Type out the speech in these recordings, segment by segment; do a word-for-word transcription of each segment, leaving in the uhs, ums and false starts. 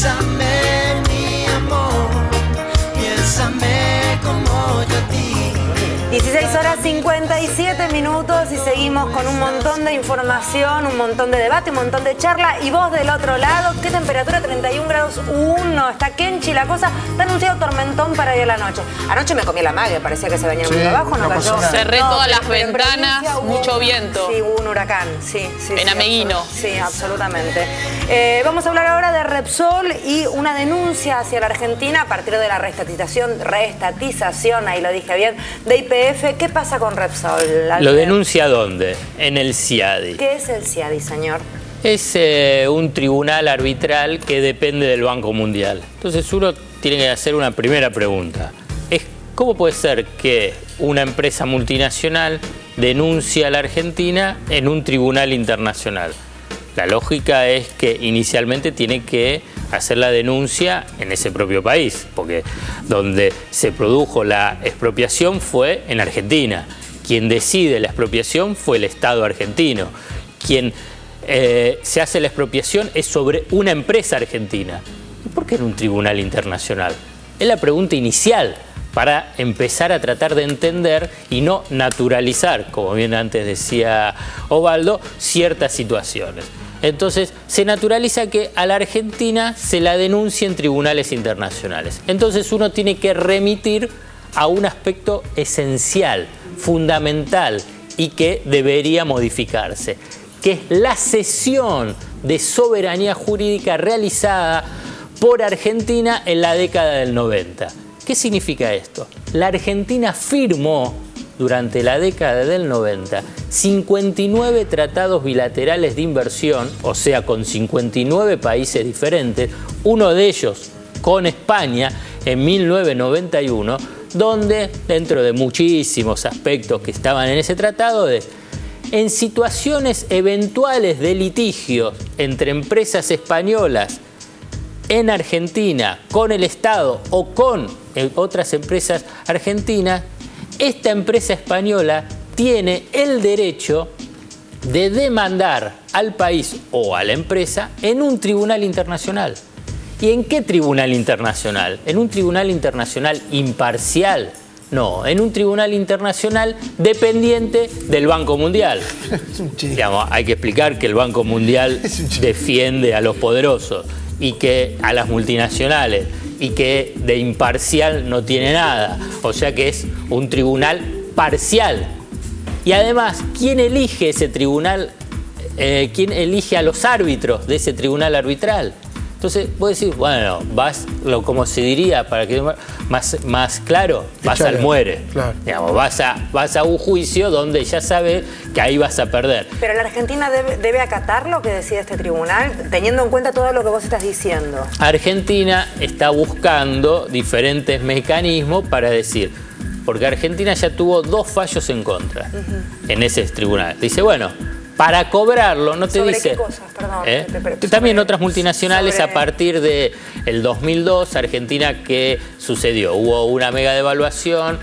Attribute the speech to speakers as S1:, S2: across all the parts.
S1: Piénsame, mi amor, piénsame como yo a ti.
S2: dieciséis horas cincuenta y siete minutos y seguimos con un montón de información, un montón de debate, un montón de charla. Y vos del otro lado, ¿qué temperatura? treinta y un grados uno. Está Kenchi la cosa. Está anunciado tormentón para hoy a la noche. Anoche me comí la mague, parecía que se venía
S3: sí,
S2: muy abajo, no, no cayó.
S4: Cerré
S2: no,
S4: todas
S2: pero,
S4: las
S2: pero
S4: ventanas,
S2: hubo,
S4: mucho viento.
S2: Sí, hubo un huracán, sí. sí
S4: en
S2: sí,
S4: Ameguino.
S2: Absolut sí, absolutamente. Eh, vamos a hablar ahora de Repsol y una denuncia hacia la Argentina a partir de la reestatización, reestatización, ahí lo dije bien, de Y P F. ¿Qué pasa con Repsol?
S5: ¿Lo denuncia dónde? En el CIADI.
S2: ¿Qué es el CIADI, señor?
S5: Es eh, un tribunal arbitral que depende del Banco Mundial. Entonces uno tiene que hacer una primera pregunta. Es, ¿cómo puede ser que una empresa multinacional denuncie a la Argentina en un tribunal internacional? La lógica es que inicialmente tiene que hacer la denuncia en ese propio país, porque donde se produjo la expropiación fue en Argentina. Quien decide la expropiación fue el Estado argentino. Quien eh, se hace la expropiación es sobre una empresa argentina. ¿Y por qué en un tribunal internacional? Es la pregunta inicial para empezar a tratar de entender y no naturalizar, como bien antes decía Osvaldo, ciertas situaciones. Entonces, se naturaliza que a la Argentina se la denuncie en tribunales internacionales. Entonces, uno tiene que remitir a un aspecto esencial, fundamental y que debería modificarse, que es la cesión de soberanía jurídica realizada por Argentina en la década del noventa. ¿Qué significa esto? La Argentina firmó durante la década del noventa cincuenta y nueve tratados bilaterales de inversión, o sea, con cincuenta y nueve países diferentes, uno de ellos con España en mil novecientos noventa y uno, donde, dentro de muchísimos aspectos que estaban en ese tratado, de, en situaciones eventuales de litigios entre empresas españolas en Argentina, con el Estado o con otras empresas argentinas, esta empresa española tiene el derecho de demandar al país o a la empresa en un tribunal internacional. ¿Y en qué tribunal internacional? ¿En un tribunal internacional imparcial? No, en un tribunal internacional dependiente del Banco Mundial.
S3: Es un chiste.
S5: Digamos, hay que explicar que el Banco Mundial defiende a los poderosos y que a las multinacionales, y que de imparcial no tiene nada. O sea que es un tribunal parcial. Y además, ¿quién elige ese tribunal? Eh, ¿Quién elige a los árbitros de ese tribunal arbitral? Entonces, vos decís, bueno, vas, lo, como se diría, para que más, más claro, vas
S3: Echale.
S5: al muere.
S3: Claro.
S5: Digamos, vas, a, vas a un juicio donde ya sabes que ahí vas a perder.
S2: Pero la Argentina debe, debe acatar lo que decide este tribunal, teniendo en cuenta todo lo que vos estás diciendo.
S5: Argentina está buscando diferentes mecanismos para decir, porque Argentina ya tuvo dos fallos en contra uh-huh. en ese tribunal. Dice, bueno, para cobrarlo, no te
S2: ¿Sobre
S5: dice...
S2: qué cosas? Perdón.
S5: ¿Eh?
S2: Te, te, te,
S5: También
S2: sobre,
S5: otras multinacionales
S2: sobre...
S5: a partir del dos mil dos, Argentina, ¿qué sucedió? Hubo una mega devaluación,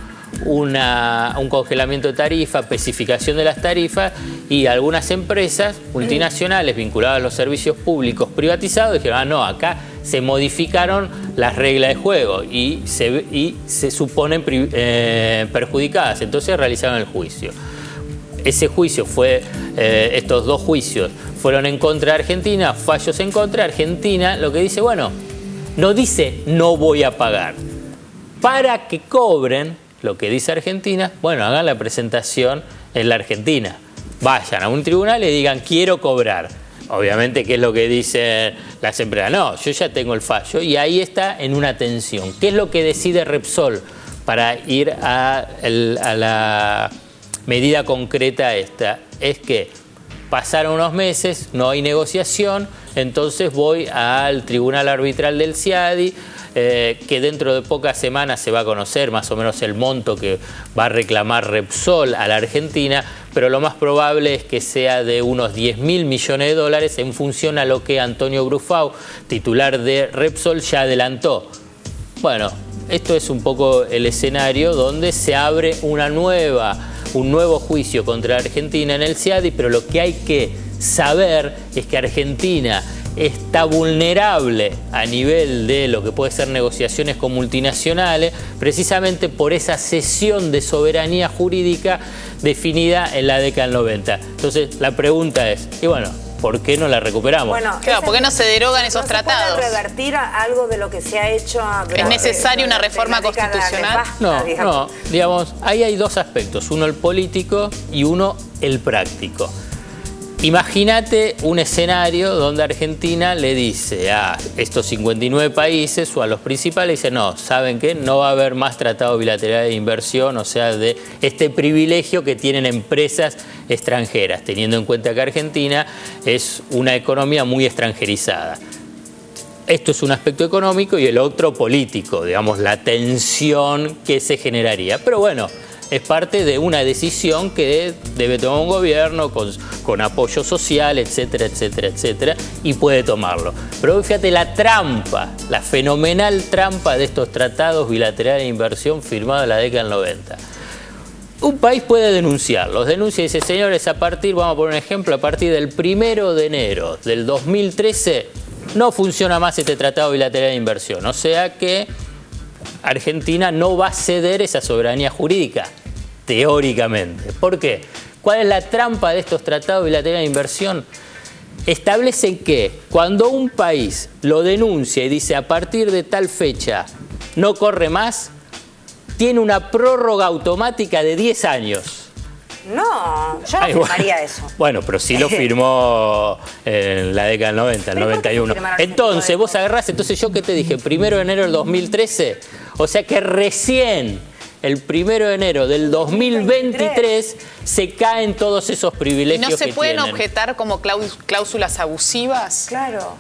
S5: una, un congelamiento de tarifa, especificación de las tarifas, y algunas empresas multinacionales vinculadas a los servicios públicos privatizados dijeron, ah, no, acá se modificaron las reglas de juego y se, y se suponen eh, perjudicadas. Entonces realizaron el juicio. Ese juicio fue, eh, estos dos juicios fueron en contra de Argentina, fallos en contra de Argentina. Lo que dice, bueno, no dice no voy a pagar. Para que cobren, lo que dice Argentina, bueno, hagan la presentación en la Argentina. Vayan a un tribunal y digan quiero cobrar. Obviamente, ¿qué es lo que dicen las empresas? No, yo ya tengo el fallo y ahí está en una tensión. ¿Qué es lo que decide Repsol para ir a, el, a la medida concreta esta? Es que pasaron unos meses, no hay negociación, entonces voy al Tribunal Arbitral del CIADI, eh, que dentro de pocas semanas se va a conocer más o menos el monto que va a reclamar Repsol a la Argentina, pero lo más probable es que sea de unos diez mil millones de dólares en función a lo que Antonio Brufau, titular de Repsol, ya adelantó. Bueno, esto es un poco el escenario donde se abre una nueva, un nuevo juicio contra Argentina en el CIADI, pero lo que hay que saber es que Argentina está vulnerable a nivel de lo que puede ser negociaciones con multinacionales, precisamente por esa cesión de soberanía jurídica definida en la década del noventa. Entonces, la pregunta es, y bueno, ¿por qué no la recuperamos?
S3: Bueno, claro, ¿por qué no se derogan esos
S2: ¿no
S3: tratados?
S2: ¿Se puede revertir a algo de lo que se ha hecho?
S3: ¿Es necesaria una reforma constitucional?
S5: No, no, digamos, ahí hay dos aspectos, uno el político y uno el práctico. Imagínate un escenario donde Argentina le dice a estos cincuenta y nueve países o a los principales, dice, no, ¿saben qué? No va a haber más tratado bilateral de inversión, o sea, de este privilegio que tienen empresas extranjeras, teniendo en cuenta que Argentina es una economía muy extranjerizada. Esto es un aspecto económico y el otro político, digamos, la tensión que se generaría. Pero bueno, es parte de una decisión que debe tomar un gobierno con, con apoyo social, etcétera, etcétera, etcétera, y puede tomarlo. Pero fíjate la trampa, la fenomenal trampa de estos tratados bilaterales de inversión firmados en la década del noventa. Un país puede denunciarlos, denuncia y dice, señores, a partir, vamos a poner un ejemplo, a partir del primero de enero del dos mil trece no funciona más este tratado bilateral de inversión, o sea que Argentina no va a ceder esa soberanía jurídica, teóricamente. ¿Por qué? ¿Cuál es la trampa de estos tratados bilaterales de inversión? Establecen que cuando un país lo denuncia y dice a partir de tal fecha no corre más, tiene una prórroga automática de diez años.
S2: No, yo no
S5: Ay,
S2: firmaría
S5: bueno.
S2: eso.
S5: Bueno, pero sí lo firmó en la década del noventa, el noventa y uno. Entonces, vos agarrás, entonces yo que te dije, primero de enero del dos mil trece, o sea que recién el primero de enero del dos mil veintitrés se caen todos esos privilegios que
S3: ¿No se
S5: tienen.
S3: pueden objetar como cláusulas abusivas?
S2: Claro.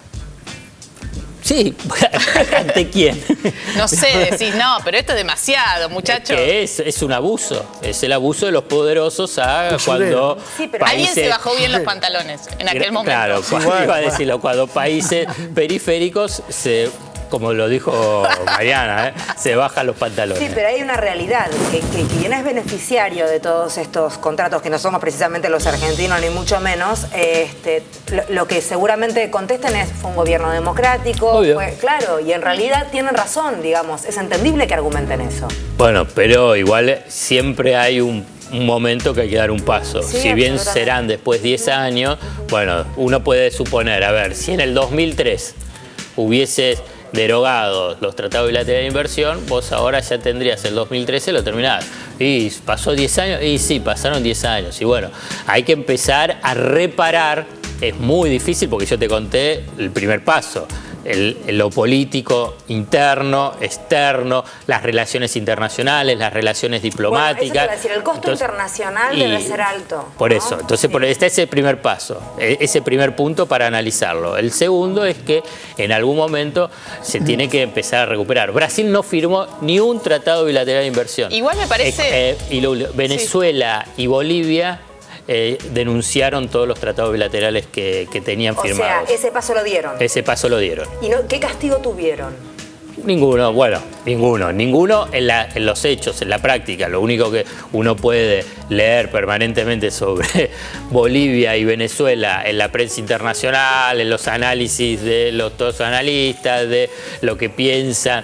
S5: Sí, ¿ante quién?
S3: No sé, decís, no, pero esto es demasiado, muchachos.
S5: Es que es, es un abuso, es el abuso de los poderosos a cuando
S2: sí, pero
S5: países...
S3: Alguien se bajó bien los pantalones en aquel momento.
S5: Claro, cuando, iba a decirlo, cuando países periféricos se... Como lo dijo Mariana, ¿eh? Se bajan los pantalones.
S2: Sí, pero hay una realidad, que, que quien es beneficiario de todos estos contratos, que no somos precisamente los argentinos, ni mucho menos, este, lo, lo que seguramente contesten es, fue un gobierno democrático, fue, claro, y en realidad tienen razón, digamos, es entendible que argumenten eso.
S5: Bueno, pero igual siempre hay un... un momento que hay que dar un paso.
S2: Sí,
S5: si bien serán después diez años, bueno, uno puede suponer, a ver, si en el dos mil tres hubieses derogado los tratados bilaterales de inversión, vos ahora ya tendrías el dos mil trece, lo terminás. Y pasó diez años, y sí, pasaron diez años. Y bueno, hay que empezar a reparar. Es muy difícil porque yo te conté el primer paso. El, lo político interno, externo, las relaciones internacionales, las relaciones diplomáticas.
S2: Bueno, eso te iba a decir, el costo entonces, internacional y, debe ser alto.
S5: Por
S2: ¿no?
S5: eso, entonces por, este es el primer paso, ese primer punto para analizarlo. El segundo es que en algún momento se tiene que empezar a recuperar. Brasil no firmó ni un tratado bilateral de inversión.
S3: Igual me parece...
S5: Eh, eh, y lo, Venezuela sí. y Bolivia... Eh, denunciaron todos los tratados bilaterales que, que tenían
S2: o
S5: firmados.
S2: O sea, ese paso lo dieron.
S5: Ese paso lo dieron.
S2: ¿Y no, qué castigo tuvieron?
S5: Ninguno, bueno, ninguno. Ninguno en, la, en los hechos, en la práctica. Lo único que uno puede leer permanentemente sobre Bolivia y Venezuela en la prensa internacional, en los análisis de los dos analistas, de lo que piensa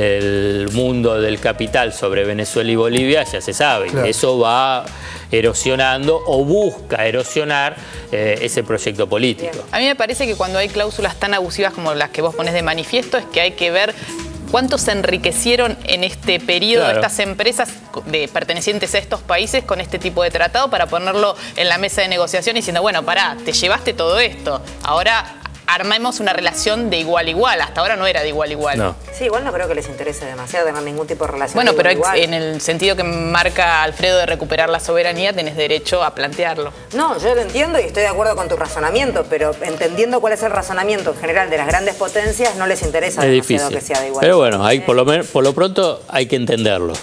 S5: el mundo del capital sobre Venezuela y Bolivia, ya se sabe. Claro. Eso va erosionando o busca erosionar eh, ese proyecto político.
S3: Bien. A mí me parece que cuando hay cláusulas tan abusivas como las que vos ponés de manifiesto es que hay que ver cuántos se enriquecieron en este periodo claro. estas empresas de, pertenecientes a estos países con este tipo de tratado para ponerlo en la mesa de negociación diciendo, bueno, pará, te llevaste todo esto, ahora armemos una relación de igual a igual. Hasta ahora no era de igual a igual.
S5: No.
S2: Sí, igual no creo que les interese demasiado tener ningún tipo de relación
S3: Bueno,
S2: de
S3: pero
S2: igual a igual.
S3: En el sentido que marca Alfredo de recuperar la soberanía, tenés derecho a plantearlo.
S2: No, yo lo entiendo y estoy de acuerdo con tu razonamiento, pero entendiendo cuál es el razonamiento en general de las grandes potencias, no les interesa
S5: es
S2: demasiado
S5: difícil.
S2: que sea de igual.
S5: Pero bueno, hay, por, lo, por lo pronto hay que entenderlo.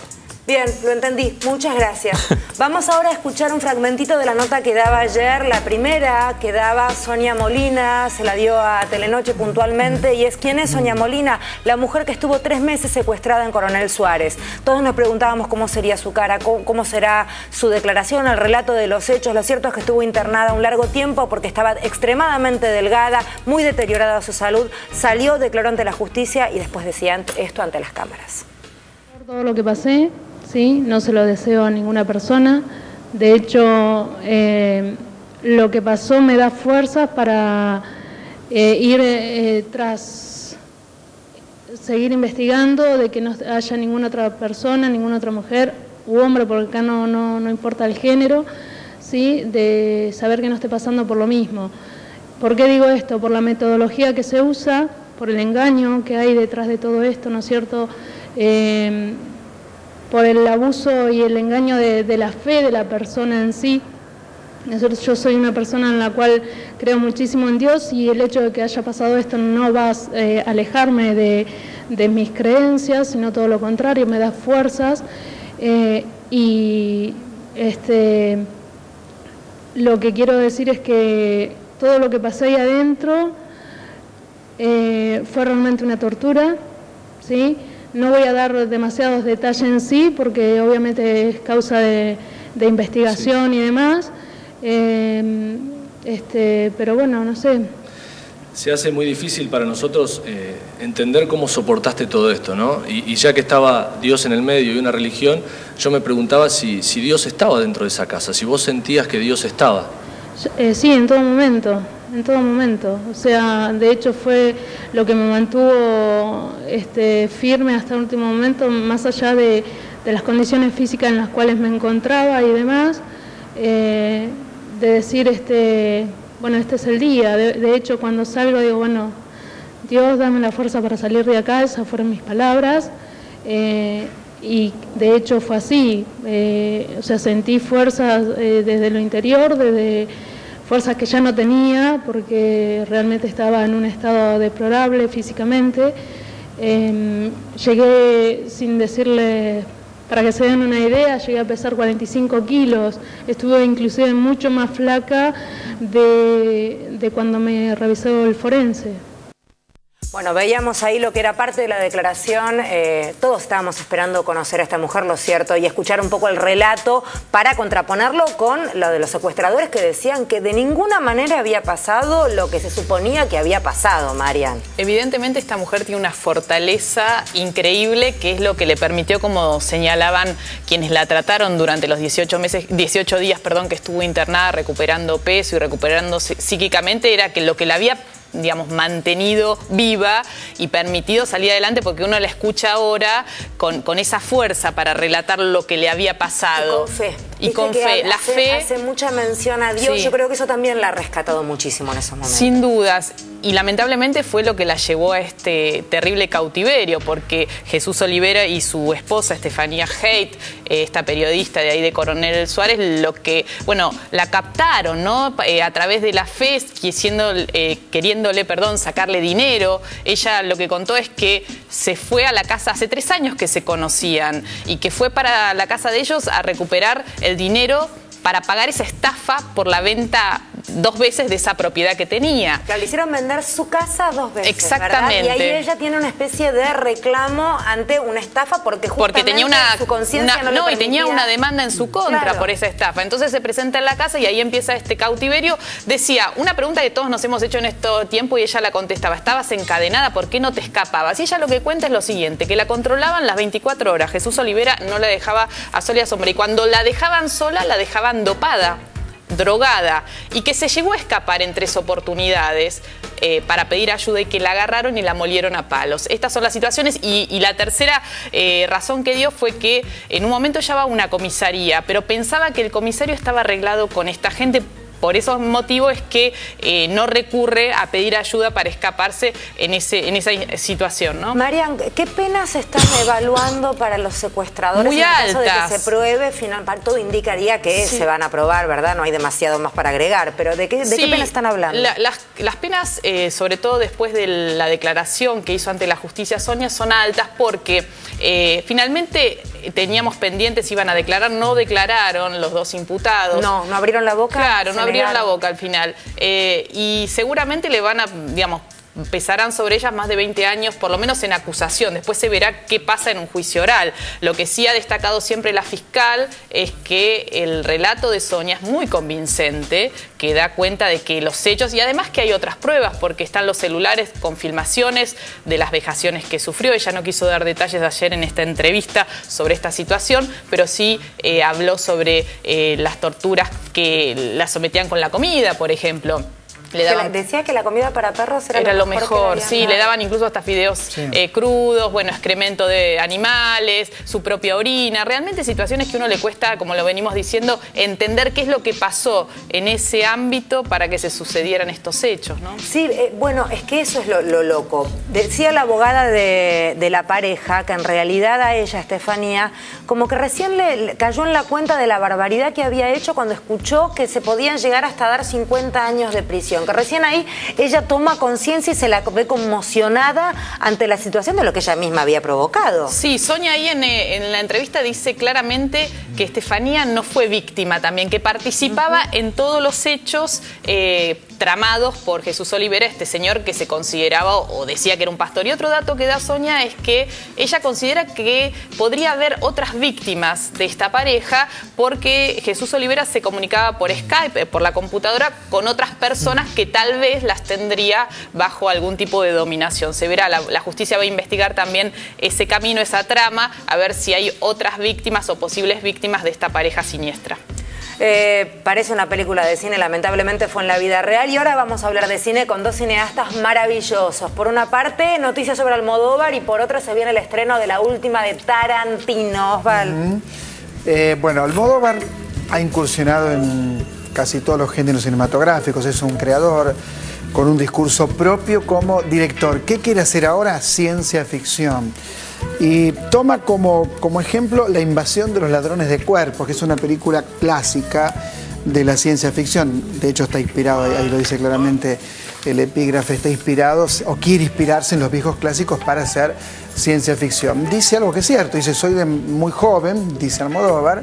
S2: Bien, lo entendí. Muchas gracias. Vamos ahora a escuchar un fragmentito de la nota que daba ayer, la primera que daba Sonia Molina, se la dio a Telenoche puntualmente, y es ¿quién es Sonia Molina? La mujer que estuvo tres meses secuestrada en Coronel Suárez. Todos nos preguntábamos cómo sería su cara, cómo, cómo será su declaración, el relato de los hechos. Lo cierto es que estuvo internada un largo tiempo porque estaba extremadamente delgada, muy deteriorada su salud. Salió, declaró ante la justicia y después decía esto ante las cámaras.
S4: Todo lo que pasé, sí, no se lo deseo a ninguna persona. De hecho, eh, lo que pasó me da fuerzas para eh, ir eh, tras, seguir investigando, de que no haya ninguna otra persona, ninguna otra mujer u hombre, porque acá no, no, no importa el género, sí, de saber que no esté pasando por lo mismo. ¿Por qué digo esto? Por la metodología que se usa, por el engaño que hay detrás de todo esto, ¿no es cierto? Eh, por el abuso y el engaño de, de la fe de la persona en sí. Yo soy una persona en la cual creo muchísimo en Dios, y el hecho de que haya pasado esto no va a eh, alejarme de, de mis creencias, sino todo lo contrario, me da fuerzas. Eh, y este, lo que quiero decir es que todo lo que pasé ahí adentro eh, fue realmente una tortura, ¿sí? No voy a dar demasiados detalles en sí, porque obviamente es causa de, de investigación, sí, y demás. Eh, este, pero bueno, no sé.
S6: Se hace muy difícil para nosotros eh, entender cómo soportaste todo esto, ¿no? Y, y ya que estaba Dios en el medio y una religión, yo me preguntaba si, si Dios estaba dentro de esa casa, si vos sentías que Dios estaba.
S4: Eh, sí, en todo momento. En todo momento, o sea, de hecho fue lo que me mantuvo este, firme hasta el último momento, más allá de, de las condiciones físicas en las cuales me encontraba y demás, eh, de decir, este, bueno, este es el día. De, de hecho, cuando salgo digo, bueno, Dios, dame la fuerza para salir de acá, esas fueron mis palabras, eh, y de hecho fue así, eh, o sea, sentí fuerzas eh, desde lo interior, desde fuerzas que ya no tenía, porque realmente estaba en un estado deplorable físicamente. Eh, llegué, sin decirle, para que se den una idea, llegué a pesar cuarenta y cinco kilos. Estuve inclusive mucho más flaca de, de cuando me revisó el forense.
S2: Bueno, veíamos ahí lo que era parte de la declaración. Eh, todos estábamos esperando conocer a esta mujer, lo cierto, y escuchar un poco el relato para contraponerlo con lo de los secuestradores que decían que de ninguna manera había pasado lo que se suponía que había pasado, Marian.
S3: Evidentemente esta mujer tiene una fortaleza increíble, que es lo que le permitió, como señalaban quienes la trataron durante los dieciocho meses, dieciocho días, perdón, que estuvo internada recuperando peso y recuperándose psíquicamente, era que lo que la había, digamos, mantenido viva y permitido salir adelante, porque uno la escucha ahora con, con esa fuerza para relatar lo que le había pasado.
S2: Y con fe.
S3: Y con fe. La
S2: hace,
S3: fe
S2: hace mucha mención a Dios. Sí. Yo creo que eso también la ha rescatado muchísimo en esos momentos.
S3: Sin dudas. Y lamentablemente fue lo que la llevó a este terrible cautiverio, porque Jesús Olivera y su esposa Estefanía Haidt, esta periodista de ahí de Coronel Suárez, lo que, bueno, la captaron, ¿no? Eh, a través de la fe, siendo, eh, queriéndole, perdón, sacarle dinero. Ella lo que contó es que se fue a la casa hace tres años que se conocían, y que fue para la casa de ellos a recuperar el dinero para pagar esa estafa por la venta dos veces de esa propiedad que tenía.
S2: Claro, le hicieron vender su casa dos veces,
S3: exactamente,
S2: ¿verdad? Y ahí ella tiene una especie de reclamo ante una estafa porque justamente
S3: porque tenía una,
S2: su conciencia no,
S3: no
S2: le
S3: y tenía una demanda en su contra, claro, por esa estafa. Entonces se presenta en la casa y ahí empieza este cautiverio. Decía, una pregunta que todos nos hemos hecho en este tiempo, y ella la contestaba: estabas encadenada, ¿por qué no te escapabas? Y ella lo que cuenta es lo siguiente, que la controlaban las veinticuatro horas. Jesús Olivera no la dejaba a sol y a sombra, y cuando la dejaban sola, la dejaban dopada, drogada, y que se llegó a escapar en tres oportunidades eh, para pedir ayuda, y que la agarraron y la molieron a palos. Estas son las situaciones. Y, y la tercera eh, razón que dio fue que en un momento ella va a una comisaría, pero pensaba que el comisario estaba arreglado con esta gente. Por esos motivos es que eh, no recurre a pedir ayuda para escaparse en, ese, en esa situación, ¿no?
S2: Marian, ¿qué penas están evaluando para los secuestradores?
S3: Muy
S2: en
S3: altas.
S2: el caso de que se pruebe, final, todo indicaría que sí, se van a probar, ¿verdad? No hay demasiado más para agregar, pero ¿de qué, de
S3: sí,
S2: qué penas están hablando?
S3: La, las, las penas, eh, sobre todo después de la declaración que hizo ante la justicia Sonia, son altas porque eh, finalmente teníamos pendientes, iban a declarar, no declararon los dos imputados.
S2: No, no abrieron la boca.
S3: Claro, no abrieron
S2: negaron.
S3: la boca al final. Eh, y seguramente le van a, digamos, pesarán sobre ellas más de veinte años, por lo menos en acusación. Después se verá qué pasa en un juicio oral. Lo que sí ha destacado siempre la fiscal es que el relato de Sonia es muy convincente, que da cuenta de que los hechos, y además que hay otras pruebas, porque están los celulares con filmaciones de las vejaciones que sufrió. Ella no quiso dar detalles ayer en esta entrevista sobre esta situación, pero sí eh, habló sobre eh, las torturas que la sometían con la comida, por ejemplo. Le daban,
S2: que decía que la comida para perros era,
S3: era
S2: lo
S3: lo
S2: mejor,
S3: mejor,
S2: le
S3: sí, le daban incluso hasta fideos sí. eh, crudos, bueno, excremento de animales, su propia orina, realmente situaciones que uno le cuesta, como lo venimos diciendo, entender qué es lo que pasó en ese ámbito para que se sucedieran estos hechos, ¿no?
S2: Sí, eh, bueno, es que eso es lo, lo loco. Decía la abogada de, de la pareja que en realidad a ella, Estefanía, como que recién le, le cayó en la cuenta de la barbaridad que había hecho cuando escuchó que se podían llegar hasta dar cincuenta años de prisión. Que recién ahí ella toma conciencia y se la ve conmocionada ante la situación de lo que ella misma había provocado.
S3: Sí, Sonia ahí en, en la entrevista dice claramente que Estefanía no fue víctima también, que participaba uh-huh. en todos los hechos eh, tramados por Jesús Olivera, este señor que se consideraba o decía que era un pastor. Y otro dato que da Sonia es que ella considera que podría haber otras víctimas de esta pareja porque Jesús Olivera se comunicaba por Skype, por la computadora, con otras personas que tal vez las tendría bajo algún tipo de dominación. Se verá, la, la justicia va a investigar también ese camino, esa trama, a ver si hay otras víctimas o posibles víctimas de esta pareja siniestra.
S2: Eh, parece una película de cine, lamentablemente fue en la vida real. Y ahora vamos a hablar de cine con dos cineastas maravillosos. Por una parte, noticias sobre Almodóvar, y por otra se viene el estreno de la última de Tarantino. Osval.
S7: Uh-huh. eh, bueno, Almodóvar ha incursionado en casi todos los géneros cinematográficos, es un creador con un discurso propio como director. ¿Qué quiere hacer ahora? Ciencia ficción. Y toma como, como ejemplo La invasión de los ladrones de cuerpos, que es una película clásica de la ciencia ficción. De hecho está inspirado, ahí lo dice claramente el epígrafe, está inspirado o quiere inspirarse en los viejos clásicos para hacer ciencia ficción. Dice algo que es cierto, dice: soy de muy joven, dice Almodóvar,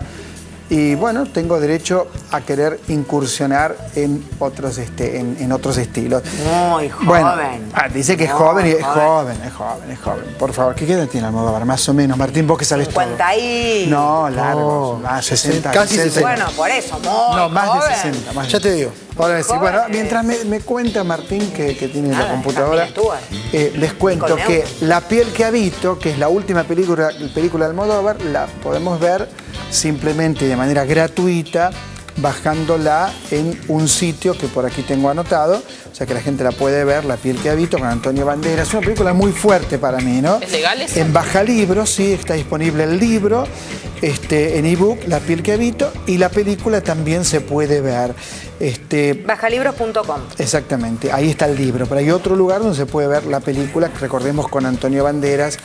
S7: y bueno, tengo derecho a querer incursionar en otros, este, en, en otros estilos.
S2: Muy joven.
S7: Bueno, ah, dice que es joven, y es
S2: joven.
S7: joven, es joven, es joven. Por favor, ¿qué edad tiene Almodóvar? Más o menos. Martín, vos que sabés
S2: cincuenta
S7: todo.
S2: Y...
S7: No, largo.
S8: Oh,
S7: más sesenta.
S8: Casi
S7: sesenta.
S2: Bueno, por eso, muy
S7: No, más
S2: joven.
S7: de sesenta. Más
S8: Ya te digo.
S7: Ahora decir, bueno,
S2: Joven.
S7: mientras me, me cuenta Martín que, que tiene
S2: Nada,
S7: la computadora,
S2: Camila
S7: eh, les cuento
S2: Con
S7: que
S2: Neuro.
S7: La piel que habito, que es la última película, película de Almodóvar, la podemos ver simplemente de manera gratuita, bajándola en un sitio que por aquí tengo anotado, o sea que la gente la puede ver, La piel que habito, con Antonio Banderas. Es una película muy fuerte para mí, ¿no?
S3: ¿Es legal eso?
S7: En Bajalibros, sí, está disponible el libro, este, en ebook, La piel que habito, y la película también se puede ver. Este,
S2: Bajalibros punto com.
S7: Exactamente, ahí está el libro, pero hay otro lugar donde se puede ver la película, recordemos, con Antonio Banderas,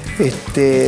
S7: este,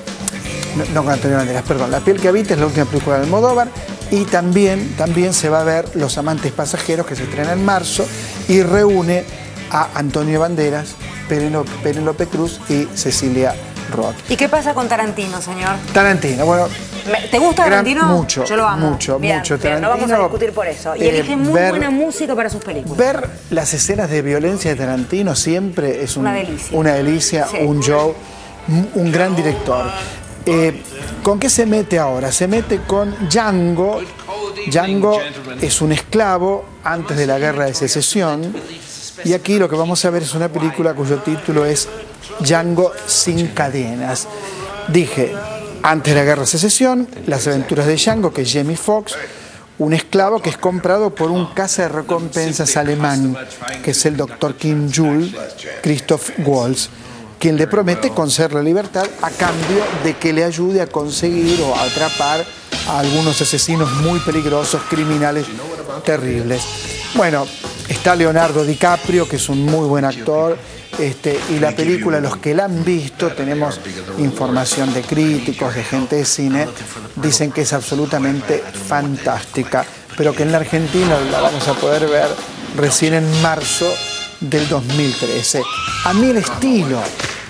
S7: no, no con Antonio Banderas, perdón, La piel que habita es la última película de Almodóvar. Y también, también se va a ver Los amantes pasajeros, que se estrena en marzo y reúne a Antonio Banderas, Penélope, Penélope Cruz y Cecilia Roth.
S2: ¿Y qué pasa con Tarantino, señor?
S7: Tarantino, bueno...
S2: Me- ¿Te gusta
S7: gran-
S2: Tarantino?
S7: Mucho,
S2: Yo lo amo.
S7: mucho,
S2: Bien,
S7: mucho.
S2: bien, no vamos a
S7: Tarantino,
S2: discutir por eso. Y
S7: eh,
S2: elige muy
S7: ver-
S2: buena música para sus películas.
S7: Ver las escenas de violencia de Tarantino siempre es un-
S2: Una delicia.
S7: una delicia,
S2: Sí.
S7: un show, un, un gran director. Eh, ¿Con qué se mete ahora? Se mete con Django. Django es un esclavo antes de la Guerra de Secesión. Y aquí lo que vamos a ver es una película cuyo título es Django sin cadenas. Dije, antes de la Guerra de Secesión, las aventuras de Django, que es Jamie Foxx, un esclavo que es comprado por un caza de recompensas alemán, que es el doctor Kim Jul, Christoph Waltz, quien le promete conceder la libertad a cambio de que le ayude a conseguir o a atrapar a algunos asesinos muy peligrosos, criminales terribles. Bueno, está Leonardo DiCaprio, que es un muy buen actor, este, y la película, los que la han visto, tenemos información de críticos, de gente de cine, dicen que es absolutamente fantástica, pero que en la Argentina la vamos a poder ver recién en marzo del dos mil trece. A mí el estilo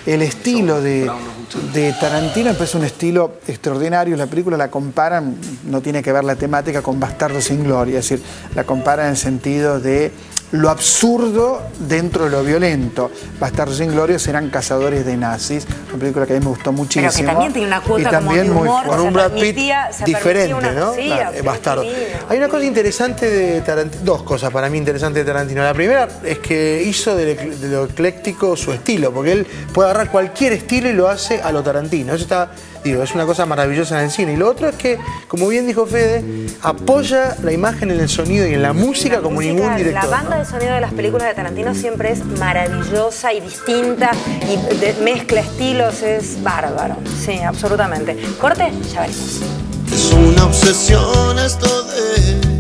S7: el estilo de, de Tarantino es un estilo extraordinario. La película la comparan, no tiene que ver la temática, con Bastardos sin Gloria, es decir, la comparan en el sentido de lo absurdo dentro de lo violento. Bastardos sin Gloria serán cazadores de nazis, una película que a mí me gustó muchísimo.
S2: Pero que también tiene una cuota
S7: y también
S2: como de humor,
S7: muy
S8: con un Brad Pitt diferente,
S2: una,
S8: ¿no?
S2: Sí,
S8: Claro, Bastardo. Hay una cosa interesante de Tarantino, dos cosas para mí interesantes de Tarantino. La primera es que hizo de, de lo ecléctico su estilo, porque él puede agarrar cualquier estilo y lo hace a lo Tarantino. Eso está, digo, es una cosa maravillosa en el cine. Y lo otro es que, como bien dijo Fede, apoya la imagen en el sonido y en la música
S2: la
S8: como
S2: música,
S8: ningún director.
S2: La banda de sonido de las películas de Tarantino siempre es maravillosa y distinta y de, mezcla estilos, es bárbaro. Sí, absolutamente. Corte, ya veremos.
S1: Es una obsesión esto de